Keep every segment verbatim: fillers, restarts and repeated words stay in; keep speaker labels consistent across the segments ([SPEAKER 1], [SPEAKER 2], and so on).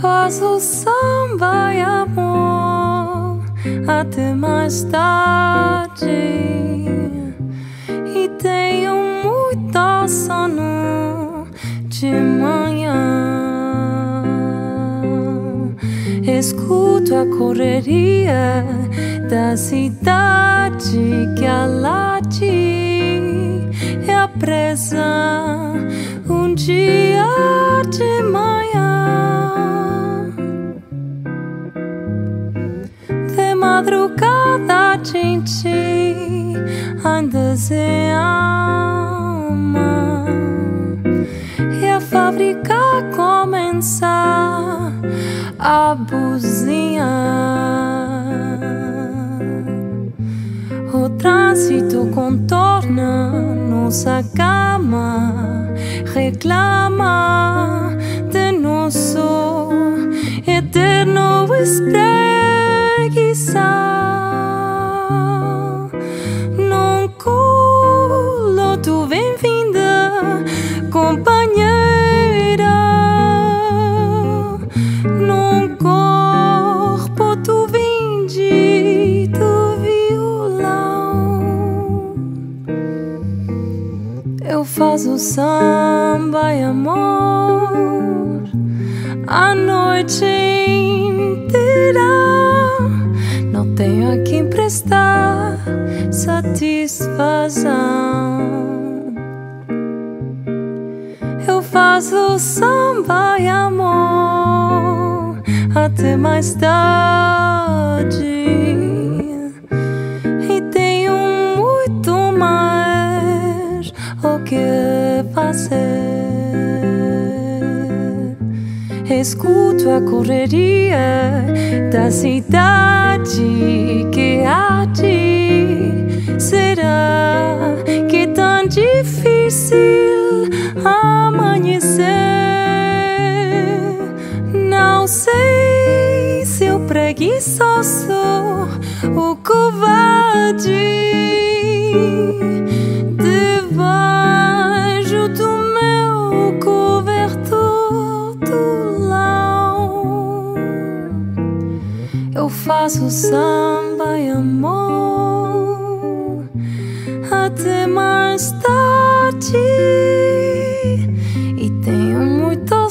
[SPEAKER 1] faço samba e amor até mais tarde, e tenho muito sono de manhã. Escuto a correria da cidade que alate e a presa um dia de manhã. De madrugada a gente ainda se ama, e a fábrica começa a buzinhar. O trânsito contorna nossa cama, reclama de nosso eterno espreguiçar. Num colo tu bem-vinda, companheira. Num corpo tu vinde do violão. Eu faço samba e amor a noite inteira. Não tenho a quem prestar satisfação. Eu faço samba e amor até mais tarde, e tenho muito mais o que fazer. Escuto a correria da cidade que há de. Será que é tão difícil amanhecer? Não sei se eu preguiçoso, o covarde, debaixo do meu cobertor do lau. Eu faço samba e amor até mais tarde, e tenho muito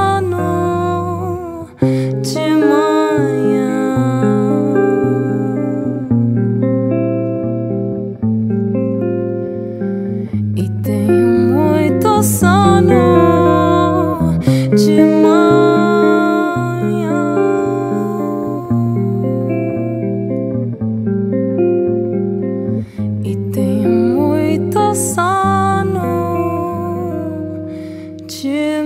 [SPEAKER 1] sono de manhã. E tenho muito sono de manhã. E tenho muito sono de